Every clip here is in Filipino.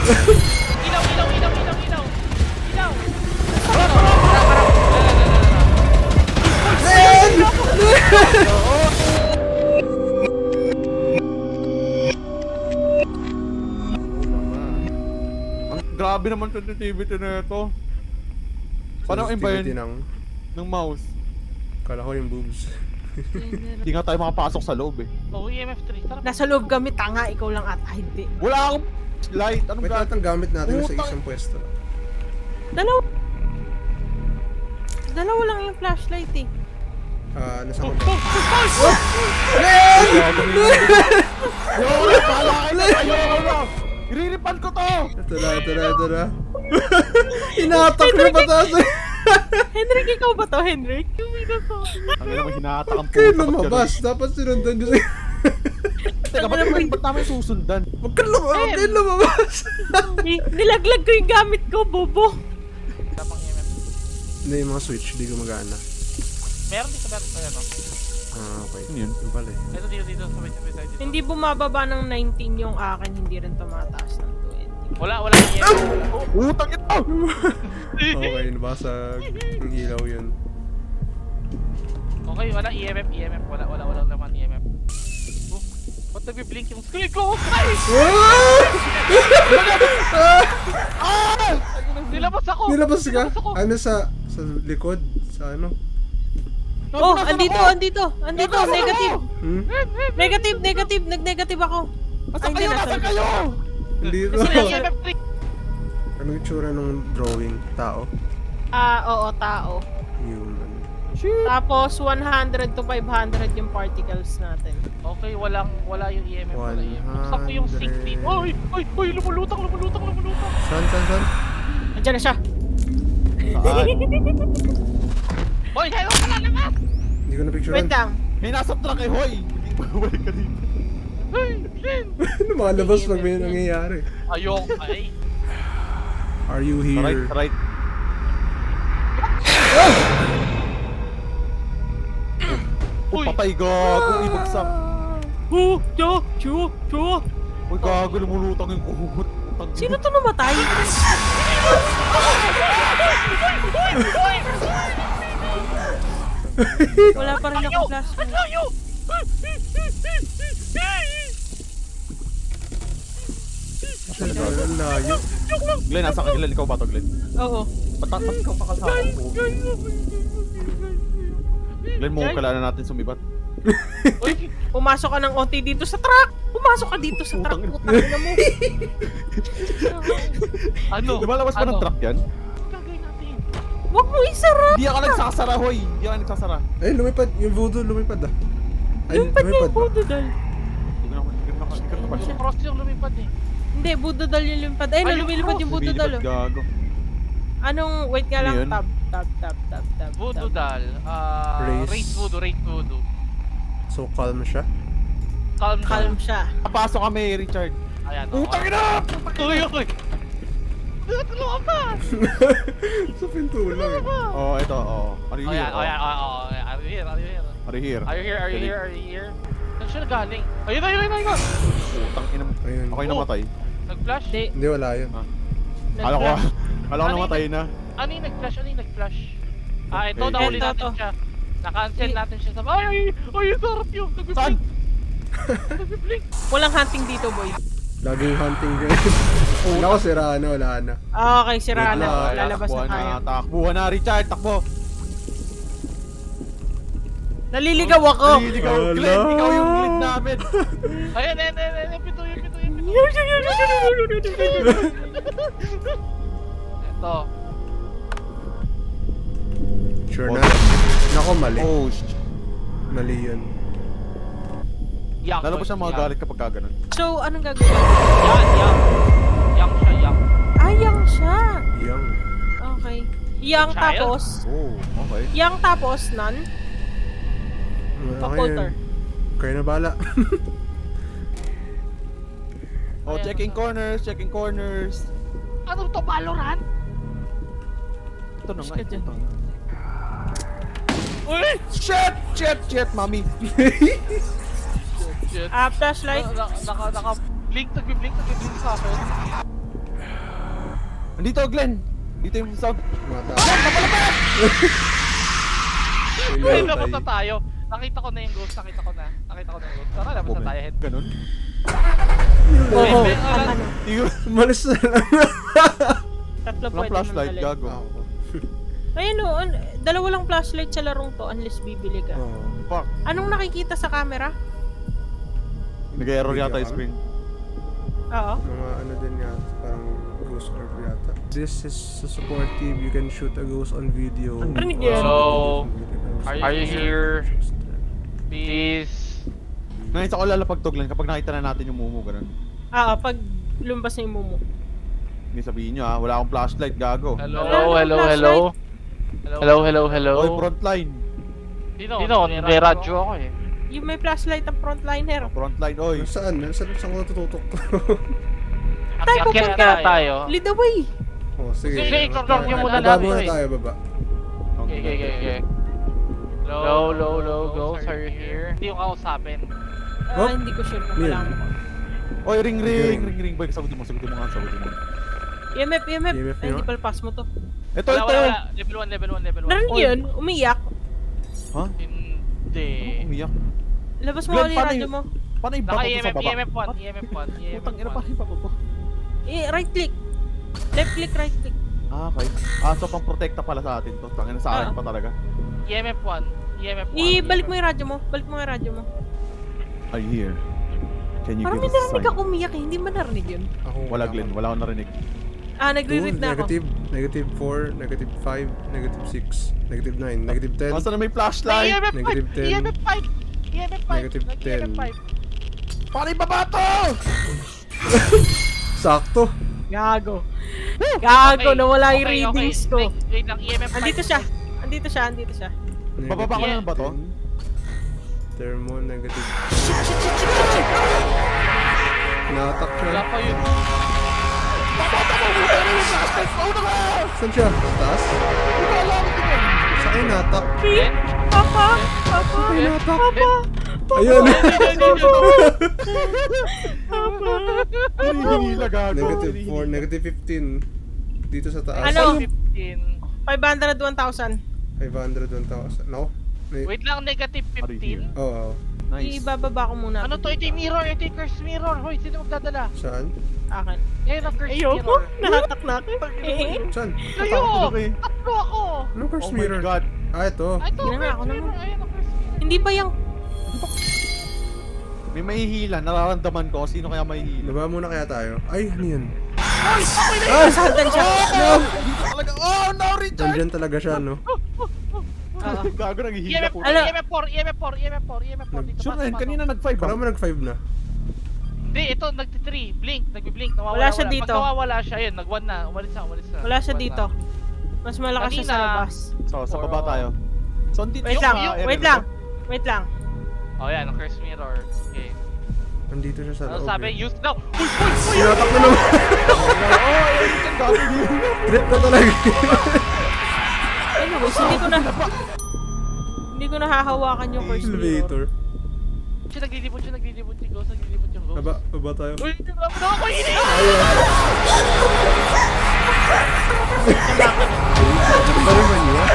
Ilaw! Ilaw! Ilaw! Ilaw! Ilaw! Ilaw! Grabe naman sensitivity na ito. Paano ang iba yun ng mouse? Kala ko yung boobs. Hindi nga tayo makapasok sa loob eh. Oh, EMF 3. Tara. Nasa loob kami, tanga, ikaw lang ata hindi. Wala akong light. Anong May lahat ang gamit natin sa Putang- isang pwesto. Dalawa lang yung flashlight eh. Nasa ko. Iriripan ko to! Ito na. Inatak na pataas eh. Henrik, ikaw ba to, Henrik? Ang ina mo hinahatak ang Kaya puta. lumabas. Dapat sinundan nyo siya. Teka, ba't namin susundan? Huwag kang lumabas. Nilaglag ko yung gamit ko, bobo. Tapang EMF. Hindi, yung mga switch, di gumagana. Meron dito, meron. Okay. Ano yun? Yung pala eh. Ito dito, sa side dito. Hindi bumababa ng 19 yung akin, hindi rin tumataas ng 20. Wala EMF. Utang ito! Okay, nabasag. Ang ilaw yun. Okay, wala EMF. Wala naman EMF. Oh, ba't nagbi-blink yung screen ko? Ay! Nilabas ako! Nilabas ka? Ano sa likod? Sa ano? Oh, andito, negative. Hmm? Negative, nag-negative ako. Asan kayo? Asan kayo? Dito. EMF 3! Anong itsura ng drawing? Tao? Oo, tao. Human. Tapos 100 to 500 yung particles natin. Okay, wala yung EMF. Wala EMF. Buksan ko yung sync dito. Oy! Lumulutang! Saan? Andiyan na siya. Saan? Hoy! Kayo ka na naman! Hindi ko na-picturean. Wait lang. May nasa truck eh, hoy! Hindi ba balik ka dito? Lumalabas pag may nangyayari. Ayok! Ay! Are you here? Right. Uy! Patay gago, ibagsak. Uy gago, lumulutang yung kuhut. Sino to namatay? Wala pa rin ako flashlight. Ang layo. Glenn, nasa ka Glenn? Ikaw ba to, Glenn? Oo. Ba't ikaw kakasama ko? Glenn, mukha na natin sumibat. Uy, pumasok ka ng onti dito sa truck. Pumasok ka dito sa truck. Putang ina mo. Ano? Lumalabas ba ng truck yan? Gagawin natin. Huwag mo isara. Hindi ako nagsasara, hoy! Hindi ako nagsasara. Ay, lumipad. Yung voodoo lumipad ah. Ay, Lumipad niya yung budodal. Yung cross yung lumipad eh. Hindi, budodal yung lumipad. Ay, lumilipad yung budodal. Gago. Anong, wait nga lang. Ano yun? Tab. Voodoo doll. Race voodoo. So calm siya. Calm siya. Papasok kami, Richard. Ayan. Utang ina! Uy! Tulungan pa! Sa pinto lang eh. Oh, ito, oh. Are you here? Ayan. Are you here? Are you here? Saan siya galing? Ayun! Utang ina mo. Ayun. Okay, namatay. Nag-flash? Hindi, wala yun. Kala ko namatay na. Ano yung nag-flash? Ito, Okay. nahuli natin siya. Naka-cancel natin siya sa... Ay! Sarap yun! Saan? Nag-blink! Walang hunting dito, boy. Laging hunting guys. Nako, sira na, wala na. Okay, sira Wait na. lang. Lalabas na tayo. Takbuhan na, Richard. Takbo. Naliligaw ako. Ikaw yung Glenn. Ikaw yung Glenn namin. Ayan! Pito! Ito. Sure na. Nako, mali. Oh, shit. Mali yun. Yang. Lalo pa siya magalit kapag kaganon. So, anong gagawin? Yang. Yang siya. Young. Okay. Yang Child? tapos. Oh, okay. Yang tapos, none. Occulter. Kaya na bala. Oh, checking corners. Ano to, Valorant? Ito na nga. Shit, Ito yan. na. Uy! Shit, mami. Shit. Flashlight. Naka-blink sa akin. Dito, Glenn! Dito yung sound. Mata. Ay, labas na tayo. Nakita ko na yung ghost, nakita ko na yung ghost. Tara, labas na tayo, head. Ganun. Oo. Ben, Ano? Umalis na lang. Tatlo Walang pwede flashlight, naman gago. Ayun o, dalawa lang flashlight sa larong to unless bibili ka. Fuck. Anong nakikita sa camera? Nag-error yata yung screen. Oo. Mga ano din yata, parang ghost orb yata. This is a support team. You can shoot a ghost on video. Rinig yan. Hello? Are you here? Please? Ngayon sa ko lalapag to, Glenn, kapag nakita na natin yung mumu, ganun. Pag lumbas na yung mumu. Hindi sabihin nyo ha, wala akong flashlight, gago. Hello? Oy, frontline. Dino, may radyo ako eh. Yung may flashlight ang frontliner. Frontline, oy. Saan ko natututok? Tayo Akyat pupunta. kaya tayo. Lead the way. Oh, sige. Sige, ignore nyo muna Baba natin muna eh. tayo, baba. Okay. Hello, ghost, are you here? Hindi yung kausapin. Oh? Hindi ko sure kung Yan. kailangan ko. Oy, ring. Boy, sagutin mo nga. EMF. EMF Ay, hindi nga. palpas mo to. Ito. Wala. Level 1. Narinig yun? Umiyak. Ha? Hindi. Umiyak. Labas mo Glenn, ulit yung radyo mo. Paano yung Naka bato to sa baba? EMF 1. Putang ina, paano yung bato to? Right click. Left click, right click. Ah, okay. So pang protekta pala sa atin to. Tangina sa akin pa talaga. EMF 1. Ibalik mo yung radyo mo. Balik mo yung radyo mo. Are you here? Can you Parang give may us a narinig sign? ako umiyak eh. Hindi man narinig yun. Wala, Glenn. Wala akong narinig. Nagre-read na ako. Negative 4, negative 5, negative 6, negative 9, negative 10. Masa na may flashlight? Negative 10. EMF 5. Negative 10. Paano yung baba to? Sakto. Gago, nawala yung readings ko. Wait lang, EMF 5. Andito siya. Bababa ko na lang ba to? Thermo, negative. Nakatak siya. Wala pa yun. Saan siya? Sa taas? Sa akin natak. Papa! Ayun! Hinihila, gago. Negative 4, negative 15. Dito sa taas. Ano? 15. 500, 1,000. 500, 1,000. No? Wait lang, negative 15. Oo. Nice. Ibababa ko muna. Ano to? Ito yung mirror, ito yung curse mirror. Hoy, sino magdadala? Saan? Akin. Ayun ang curse Ayoko. mirror. Nahatak na ako. Saan? Kayo! Takot ako eh. Tatlo ako! Anong curse Oh my mirror? God. Ito. Ay, ito, Tingnan nga ako curse mirror. naman. Ayun ang curse mirror. Hindi ba yung... May mahihila. Nararamdaman ko. Sino kaya mahihila? Baba muna kaya tayo. Ay, ano yan? Nasaldan siya. Dito talaga. Oh, no, Richard! Nandyan talaga siya, no? Gago, naghihila po. EMF 4. Dito Sure na yun. pa. Kanina nag-5 Parang mo nag-5 na. Hindi, ito nagti-3. Nagbi-blink. Nawawala. Wala siya dito. Pag nawawala siya, yun. Nag-1 na. Umalis na. Wala siya dito. Mas malakas siya sa Kanina. labas. So, sa baba tayo. So, andito Wait yung lang, mga area wait na lang. to. Wait lang. Oh, yan. Ang curse mirror. Okay. Nandito siya sa Ano loob. sabi? eh. Use now. Sinatak na naman. Oh, Richard, gago yun. Trip na talaga. Anyways, hindi ko na hahawakan yung first mirror. Elevator. Siya naglilibot yung ghost. Baba tayo. Uy, naman ako ini! Balik man niya.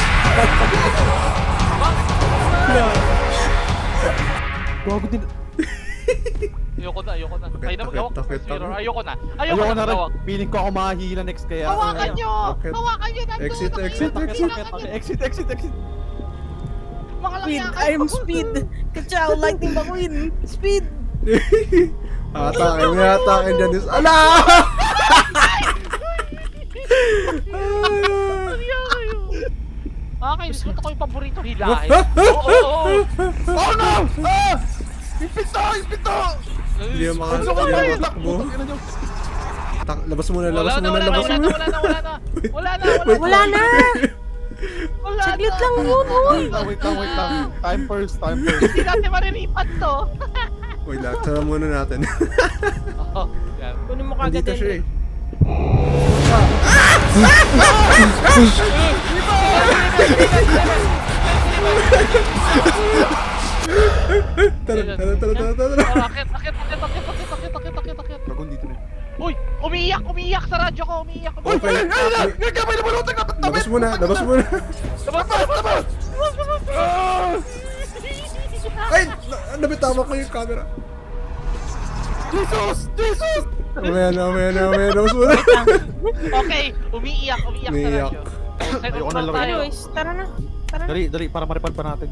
Gago din. Ayoko na. Ayoko na maghawak ng Takit first mirror. ako. Ayoko na Ayoko na rin. maghawak. Feeling ko ako mahihila next kaya. Hawakan nyo! Bakit? Hawakan nyo! Nandun! Exit, Nakita exit, nyo, exit. hawakan nyo. Exit. Mga Speed, langyakan. I'm speed. Kachaw, lightning McQueen. Speed. Atake, may atake dyan. Ala! Okay, gusto ko yung paborito hilahin. Oh no! Ah! Yung pito! Hindi na Gusto ko tayo! makatakbo. Labas muna, Wala labas na. muna, labas muna. Wala na. Saglit lang yun, uy. Wait lang. Time first. Hindi natin mariripat to. Wait lang, tara muna natin. Oh, yan. Kunin mo kagad Nandito siya yan. eh. Tara. Akit. Gagawin dito na. Uy! Umiiyak sa radyo ko! Umiiyak! Okay. Gagawin na malutang! Labas mo na, labas mo na. Ay! Nabitawa ko yung camera. Jesus! Jesus! Mamaya na, labas mo na. Okay! Umiiyak sa Umiiyak. radyo. Ayoko na lang. Anyways, tara na. Dali, para maripad pa natin.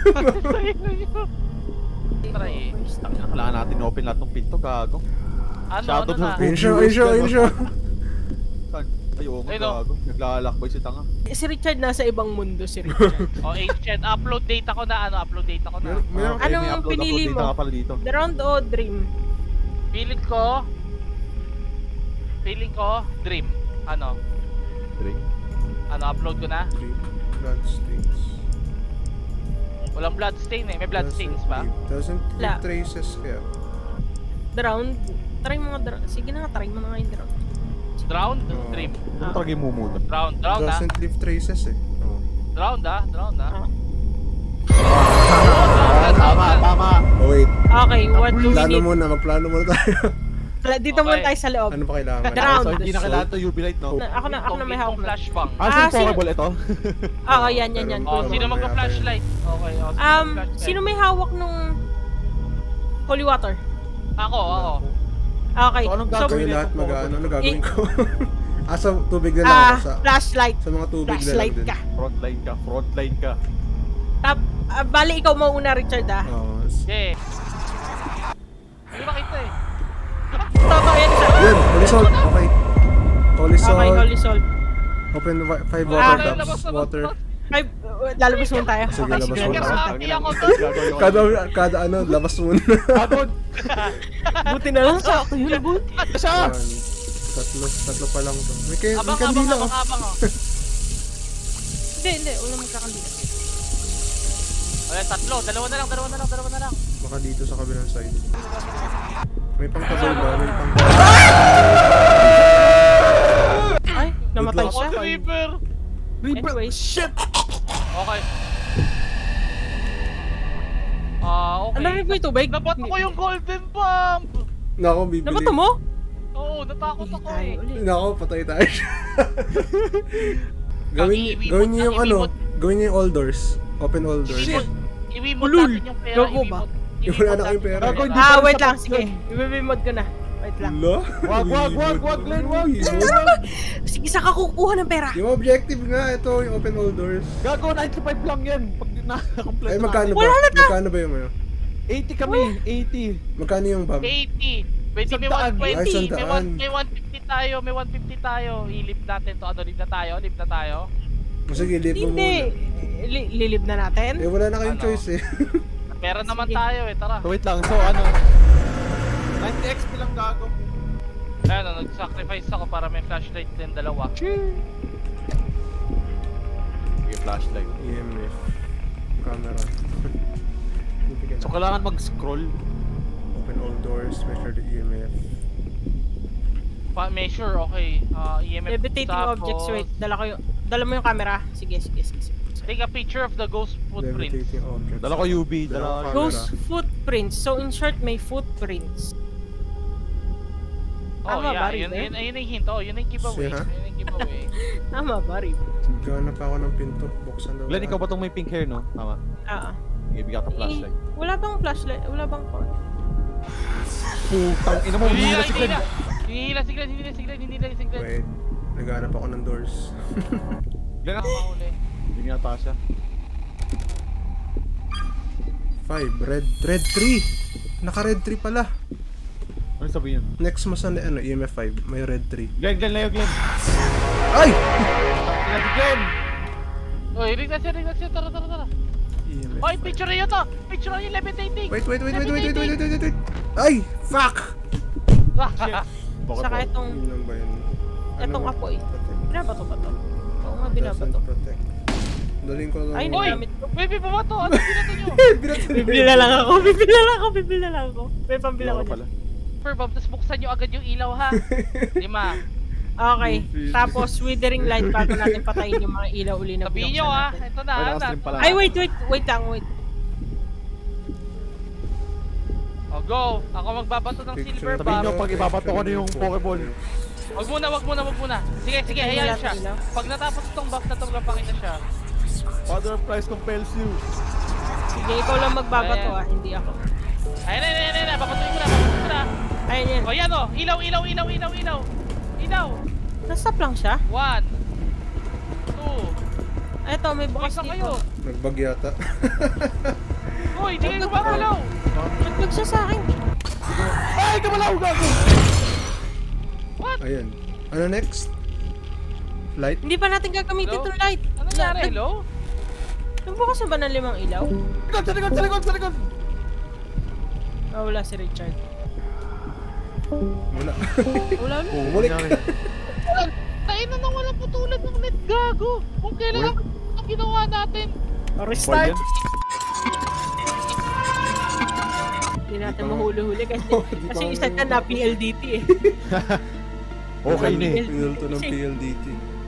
Try eh. Kailangan natin open lahat ng pinto, gago. Ano na? Ayun siya. Saan? Ayoko, Ayun, oh. gago. Naglalakbay si tanga. Si Richard nasa ibang mundo, si Richard. Oh, ancient. Upload data ko na. Meron- Okay, Anong may upload pinili dito mo? ka pala dito. The Round o Dream? Feeling ko, Dream. Ano? Drink. Ano, upload ko na? Bloodstains. Walang bloodstain eh. May bloodstains ba? Doesn't Wala. leave traces kaya. The Round? Try mo nga, sige na nga, try mo na nga yung The Round. Drown? Oh. Dream. Ano talaga yung mumuno? Drown ah. Doesn't leave traces eh. Oh. Drown ah. Ah. Tama. Oh wait, Okay, what do we plano need? magplano muna tayo. Dito muna tayo sa loob. Ano pa kailangan? Drown. So, hindi na kailangan to UV light, no? Ako na may hawak na. Flashbang. Ah, sino- portable ito? Oo, yan. Oh, sino magpa-flashlight? Okay, oh, Sino may hawak nung holy water? Ako. Okay, So, anong so, Kayo gagawin? lahat ano gagawin Eh, ko? Sa tubig na lang ako sa flashlight. mga tubig na lang Flashlight din. ka. Frontline ka. Bali, ikaw mauna, Richard, ah. Oh, Okay. Hindi makita eh. Tama, yan isa. yun, holy salt. Okay. Holy salt. Okay, holy salt. Open 5 Ah, water okay, taps. labas. Water. Ay, lalabas muna tayo. Sige, Okay, labas sige, muna. labas muna Happy tayo. ako to. Kada labas muna. Agod! Buti na lang sa ako yun, buti. Siya! One, tatlo pa lang to. May Abang kandila. oh. Hindi, wala magkakandila. Okay, tatlo. Dalawa na lang. Baka dito sa kabilang side. May pangtabay ba? Ay, namatay Ako, siya. Reaper. Anyways. Shit! Okay. Okay. Ang dami po yung tubig. Nabato ko yung golden pump! Nako, bibili. Nabato mo? Oo, natakot ako eh. Nako, patay tayo. Gawin niyo yung ano, gawin niyo yung all doors. Open all doors. Shit! Iwimod Ulul. natin yung pera. Gago ba? Wala na kayong pera. Gago, hindi pa rin Wait sapat lang, sige. yun. I-remod ko na. Wait lang. Lo? Wag, Glenn, wag. Sige, saan ka kukuha ng pera? Yung objective nga, ito yung open all doors. Gago, 95 lang yan. Pag na-complete Ay, magkano ba? Wala na ta! Magkano ba yung ano? 80 kami, 80. Magkano yung bomb? 80. Pwede may Sandaan. 120. Ay, sandaan. May 150 tayo. I-live natin to. Ano, live na tayo? Sige, leave mo Hindi. muna. Lilib na natin? Eh, wala na kayong Ano? choice eh. Pera naman Sige. tayo eh. Tara. So, wait lang. So, ano? 90 XP lang, gago. Ayan, nag-sacrifice ako para may flashlight din dalawa. Sige, flashlight. EMF. Camera. So, kailangan mag-scroll. Open all doors, measure the EMF. Measure, okay. EMF Levitating tapos objects, wait. Dala mo yung camera. Sige. take a picture of the ghost footprints. Levitating objects. Dala ko UV, dala ko Camera. Ghost footprints. So, in short, may footprints. Oh, Tama yeah, ba, yun River? yung hint. Oh, yun yung giveaway. Siya? Yun yung giveaway. Tama ba, River? Gahanap ako ng pinto. Buksan daw. Glenn, ikaw ba itong may pink hair, no? Tama. Sige, bigyan ka flashlight. Wala bang flashlight? Wala bang cord? Putang ina mo, hindi na si Glenn. Hinihila si Glenn. Wait. Naghahanap ako ng doors. Glenn, ako Nakahuli. hindi nga siya. 5. Red 3. Naka-red 3 pala. Ano sabihin? Next mo sa EMF 5. May red 3. Glenn, layo, Glenn. Ay! Ina si Glenn! Oh, ring na siya. Tara. EMF Oy, 5. picture niyo to. Picture niyo levitating. Wait. Ay! Fuck! Bakit Saka po? itong, Yun lang ba yun? itong apoy. Binabato ba to? Oo nga, binabato. Doesn't protect. Daling ko lang. Ay, Oy, nagamit ko. baby, bumato. Ano binato niyo? Bibili na lang ako. May pambila ko Ano pala? dyan. Super Bob, tapos buksan niyo agad yung ilaw ha. 5. Okay. Tapos, withering light bago natin patayin yung mga ilaw uli na Sabihin niyo binuksan ha. natin. Ito na. Ay, nakastream pala. Ay, wait lang. Oh, go! Ako magbabato ng silver Sabihin nyo bar. pag ibabato ko na yung Pokeball. Wag muna. Sige, hayaan siya. Pag natapos itong buff na ito, magpapakita siya. Father of Christ compels you. Sige, ikaw lang magbabato Ayan. hindi ako. Ayun, babatuin ko na. Ayun yan. O yan o, ilaw. Nastop lang siya? 1, 2, Eto, may bukas Bukas na dito. kayo. Nagbag yata. Uy, di kayo gumagalaw. Naglag siya sa akin. Ay, kamalaw gago! What? Ayan. Ano next? Flight? Hindi pa natin gagamitin Hello? itong light. Ano nangyari? Hello? Nagbukas na ba ng 5 ilaw? Sa likod! Oh, wala si Richard. Wala. Wala na. Oh, Bumalik. Tayo na nang walang putulan ng net, gago. Kung kailan lang ito ginawa natin. Restart. Pwede? Hindi natin Di pa- mahuli-huli kasi, Di kasi pa- isa ka na PLDT eh. Okay na eh. Pinulto ng PLDT.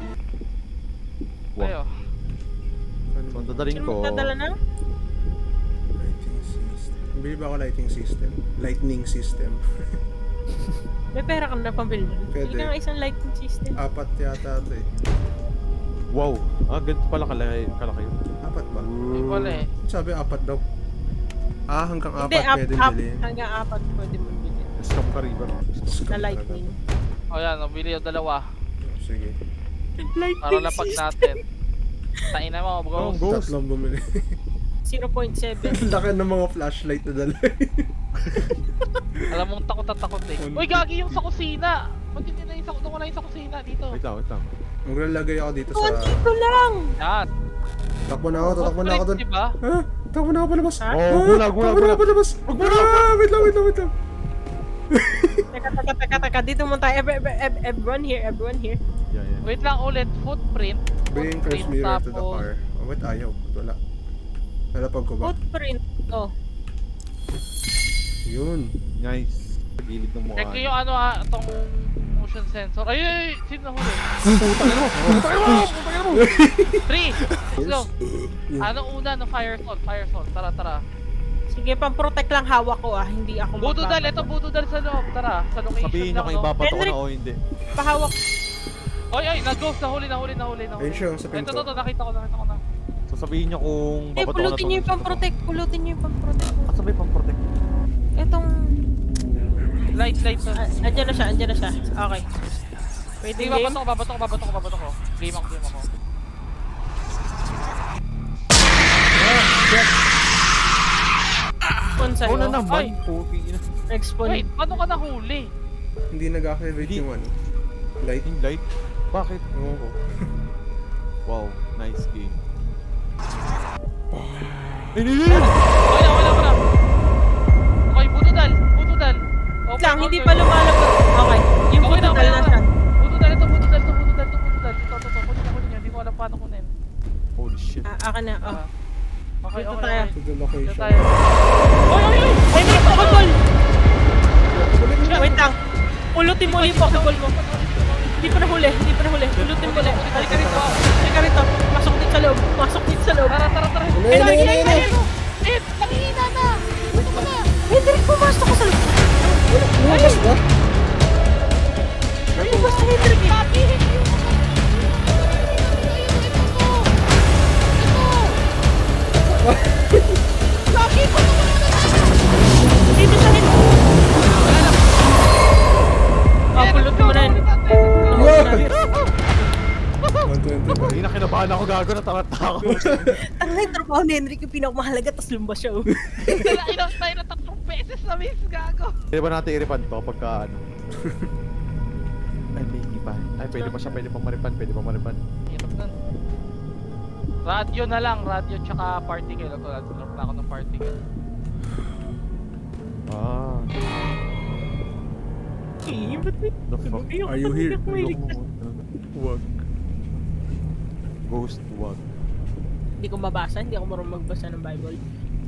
Ayo. So, ang dadaling Sino ko. magdadala na? Lighting system. Bili ba ako lighting system? Lightning system. May pera ka na pambili nun. Pwede. Hindi ka nga isang lighting system. 4 yata ito eh. Wow. Ganito pala kalaki yun. 4 ba? Hindi pala eh. Sabi 4 daw. Hanggang 4 Hindi, pwede bili. hanggang 4 pwede mo bili. Scam ka river. Na lightning. O yan, bili yung dalawa. Sige. Lightning Para lapag natin. Tain na mo, bro. Oh, Ghost. Tatlong bumili. 0.7. Laki ng mga flashlight na dala. Alam mong takot eh. Uy, gagi yung sa kusina. Ba't yun na yung wala yung sa kusina dito? Wait lang. Maglalagay ako dito sa... Dito lang! Yan. Takbo na ako doon. Diba? Ha? Takbo na ako palabas. Ha? Oh, gulag. Takbo na ako palabas. Wait lang. Teka. Dito mo tayo. Everyone here. Yeah. Wait lang ulit. Footprint. Bring first mirror to the car. Oh, wait, ayaw. Wala. Nalapag ko ba? Footprint. Oh. Yun. Nice. Sa gilid ng mukha. Check ko yung itong motion sensor. Ay! Sino nahuli? Putang ina mo! 3! Let's go! Yun. Ano una? No, fire salt. Tara. Sige, pang-protect lang hawak ko Hindi ako Bududal! Ito bududal sa loob. Tara, sa location Sabihin nyo lang, kung no? ibabato ko Henrik. na o hindi. Pahawak. Ay! Nag-ghost! Nahuli. Ayun siya, sa pinto. Ito, nakita ko na. So sabihin nyo kung Eh, babato ko na pulutin nyo yung pang-protect. Asa ba yung pang-protect? Etong... Light. Andyan na siya. Okay. Pwede Sige, game? babato ko. Game ako. Spawn sa'yo. Oo na naman. Ay. Puki ina. Nag-spawn. Wait, paano ka nahuli? Hindi nag-activate Hindi. yung ano. Light. Yung light? Bakit? Oo ko. Wow, nice game. Wala. Okay, bududal. Okay, Lang, hindi pa lumalabas. Okay. Yung Okay na, bududal na siya. Bududal. Ito. Kunin niya. Hindi ko alam paano kunin. Holy shit. Akin na. Oh. Okay. Dito tayo. To the Dito location. tayo. Oy! Ay, may Pokeball! Wait lang. Pulutin mo yung Pokeball mo. Hindi pa nahuli. Pulutin mo ulit. Halika rito. Masok din sa loob. Tara. Ayun. Nanghihina na! Ito mo na! Hendrik, pumasok ka sa loob. Lumabas ba? Ay, basta Hendrik eh. Sabihin niyo! Lagi ko naman! Dito sa Hendrik. Pulutin mo na yun. 125. Hindi na kinabahan ako gago na tarata ako. Tangay, yung trabaho ni Hendrik yung pinakamahalaga, tas lumabas siya. Ilang tayo na 3 beses na miss, gago! Pwede ba natin i-refund to pagka ano? Ay, hindi pa. Ay, pwede pa siya. Pwede pa ma-refund. Hirap nun. Radio na lang, radio tsaka particle. Drop na ako ng particle. Ah. The fuck? Are you here? Wag. Ghost wag. Hindi ko mabasa, hindi ako marunong magbasa ng Bible.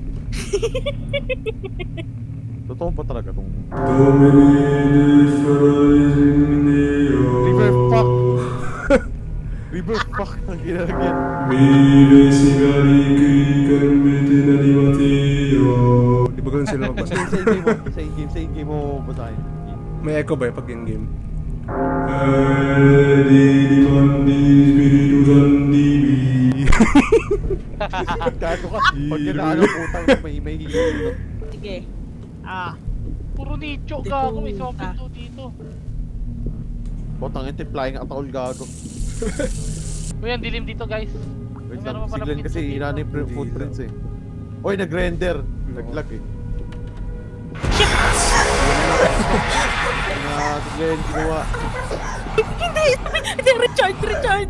Totoo ba talaga tong... River fuck! River fuck ang ginalagyan. Di ba ganun sila magbasa? Sa Sa in-game mo basahin. May echo ba pag in-game? Gago ka. Pag ginaano putang may hilo. Sige. Puro nicho ka ako. May socket to dito. Botang ito, flying at all gago. Uy, ang dilim dito guys. Wait Meron lang, pa si pala Glenn pinto kasi dito. inano yung footprints eh. Oy, nag-render. Nag-lag eh. Si Glenn, ginawa. Hindi! Hindi! Richard!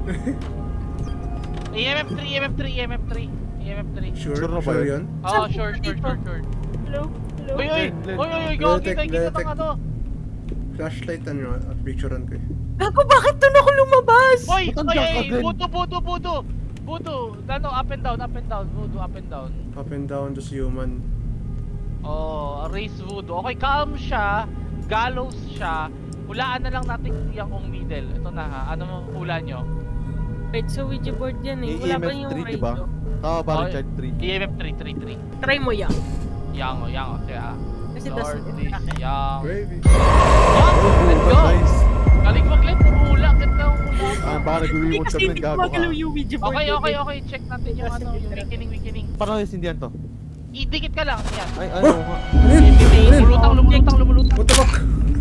EMF 3. Sure Sure na ba sure yun? yun? Oo, sure. Hello? Uy, gawa kita ng ano. Flashlight ano, at picturean ko eh. Gago, bakit doon ako lumabas? Uy, Ba't ang dark again? Buto. Ano, up and down. Voodoo, up and down. Up and down, just human. Oh, raise voodoo. Okay, calm siya. Gallows siya. Hulaan na lang natin yung middle. Ito na ha. Ano mo hula nyo? Wait, so Ouija board yan eh. Wala pa yung EMF 3, diba? radio. Tama ba, Richard 3? EMF 3. Try mo yan. Yang. Kaya. Kasi Lord, doesn't please. interact. Yang. Gravy. Let's go. Nice. Galing mo, Glenn. Puro hula. Ganda ang hula. Baka Hindi nag-remote kasi ka ng hindi gago gumagalaw ka. yung Ouija board. Okay. Check natin yung ano, yung weakening. Paano nasindihan to? Idikit ka lang. Yan. Ay, ano nga? Lumulutang. What the fuck?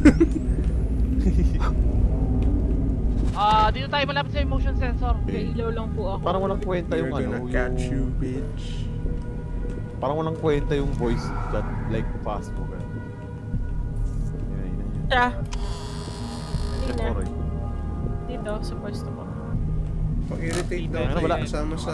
Dito tayo malapit sa motion sensor. Ilaw lang po ako. Parang walang kwenta You're yung ano. gonna catch you, bitch. Parang walang kwenta yung voice that like fast mo. Yun. Siya. Check Hindi mo, na. Roy. Dito, sa pwesto ko. Pag-irritate daw Ano, tayo wala. kasama sa...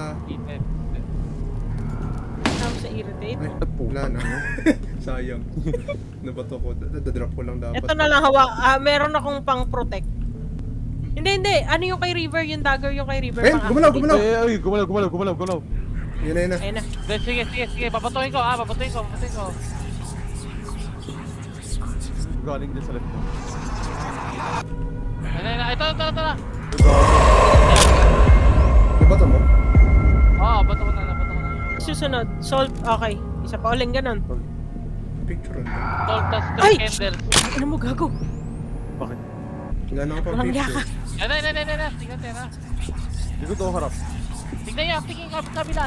Kasama sa irritate. Ay, wala na. Sayang. Nabato ko. Dadrop ko lang dapat. Ito na lang meron akong pang protect. Hindi. Ano yung kay River? Yung dagger yung kay River. Ayun, pang gumalaw! Ay, gumalaw. Yun na. Ayun na. Sige. Babatuhin ko. Galing din sa left mo. Ito na. Nabato mo? Bato ko na. Susunod. Salt. Okay. Isa pa uling ganun. Picture na. Salt tas Ay! 3 candles. Ano mo gago? Bakit? Gano'n ka pang Walang picture. yaka. Yan. Tingnan na. Dito to harap. Tingnan niya. Tingin kabilaan.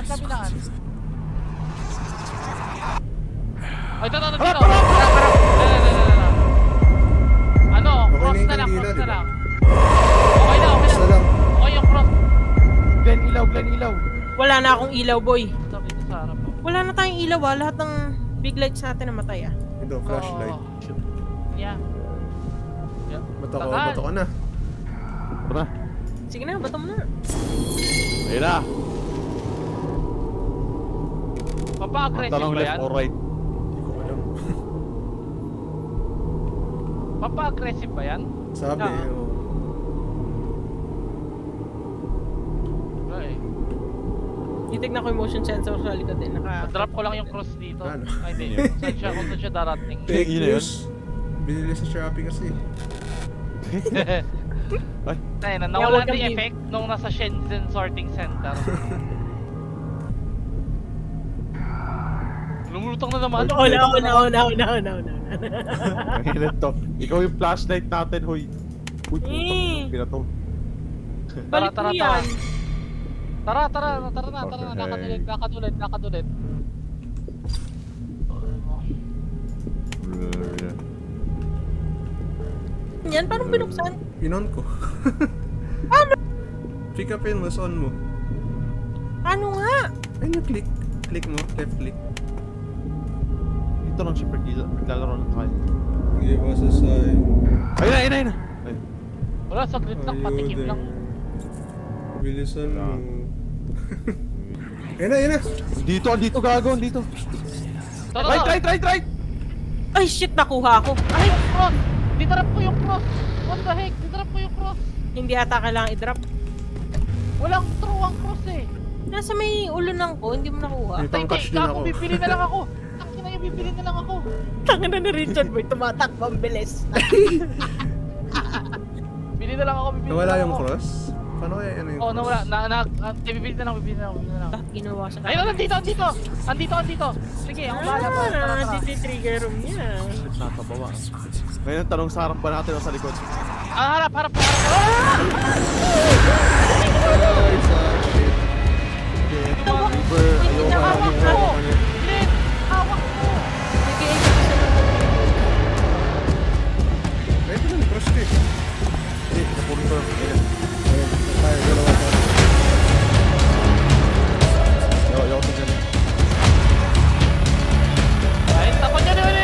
Ay, ito. Harap! Ano? Okay Cross na na lang. yung kandila, diba? Okay na. Isa lang. Okay yung cross. Glenn ilaw. Wala na akong ilaw, boy. Ito sa harap. Wala na tayong ilaw Lahat ng big lights natin namatay Ito, flashlight. Yeah. Bato Tagal. ko na. Tara. Sige na, bato mo na. Ayun na. Papa-aggressive Tanong ba left yan? or right? Hindi ko alam. Papa-aggressive ba yan? Sabi, Oo. Ay. Titignan ko yung motion sensor sa likod din. Drop ko lang yung cross dito. Ano? Ay, hindi. Kung saan siya darating. Fake Yun na yun. news. Binili sa Shopee kasi. Ay, Yeah, nawala wag na kang yung effect nung nasa Shenzhen Sorting Center. Lumulutang na naman. Una. Ayun to. Ikaw yung flashlight natin, hoy. Uy, pinato. Balik mo yan. Tara na. Nakatulad. Yan, paano binuksan? Pinon ko. Ano? Pick up yun, mas on mo. Ano nga? Ayun yung click. Click mo, left click. Dito lang siya paglalaro ng tayo. Give us a sign. Ayun na. Wala, saglit lang, patikim lang. Bilisan mo. Ayun na. Dito gago, dito. Tara. Right! Ay, shit, nakuha ako. Ay, cross! Ditrap ko yung cross! What the heck? Ditrap ko yung cross! Hindi ata kailangan i-drop. Walang true ang cross eh! Nasa may ulunan ko, hindi mo nakuha. May pang-catch din ako. Bibili na lang ako! Tangina yung bibili na lang ako! Tangin na ni Richard, may tumatakbo ang bilis. Bili na lang ako, bibili Nawala na lang yung ako. cross? Paano kaya ano yung Oh, nawala. Bibili na lang. Ginawa sa Ayun, andito. Sige, ako bahala pa. Tara. Trigger room niya. Natabawa. Ngayon, tanong sa harap ba natin o sa likod? Harap. Hawak mo! Flip! Hawak mo! Ito na, cross trip. Hindi, napunto. Ayun, tayo, dalawa tayo. Yo, tingnan. Ay, takot niya. Yun!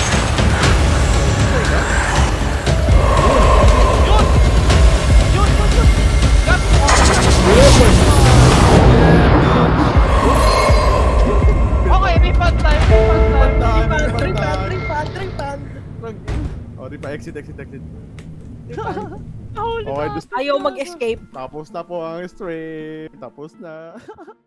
Okay, refund time. Tripad. Oh, di pa, exit. Nahuli Okay, na. Ayaw mag-escape. Tapos na po ang stream. Tapos na.